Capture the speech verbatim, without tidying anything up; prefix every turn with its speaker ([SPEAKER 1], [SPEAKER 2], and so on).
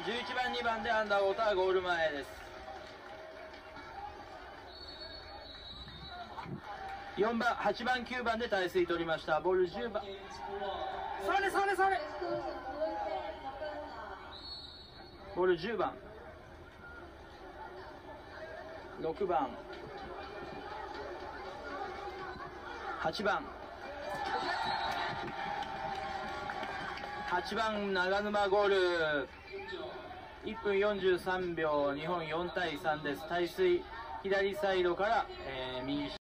[SPEAKER 1] じゅういちばんにばんでアンダーウォーターゴール前です。よんばんはちばんきゅうばんで耐水取りました。ボールじゅうばん、それそれそれ、ボールじゅうばん、ろくばん、はちばん、はちばん長沼ゴール。いっぷんよんじゅうさんびょう、日本よんたいさんです。耐水左サイドから、えー、右下